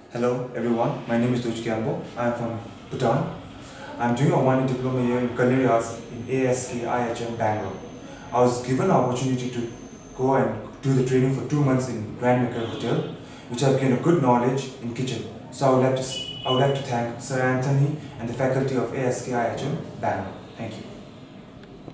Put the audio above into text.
Hello everyone, my name is Dojkyambo. I am from Bhutan. I am doing a one-year diploma here in Culinary Arts in ASK IHM Bangalore. I was given an opportunity to go and do the training for 2 months in Grand Maker Hotel, which I've gained a good knowledge in kitchen. So I would like to thank Sir Anthony and the faculty of ASK IHM Bangalore. Thank you.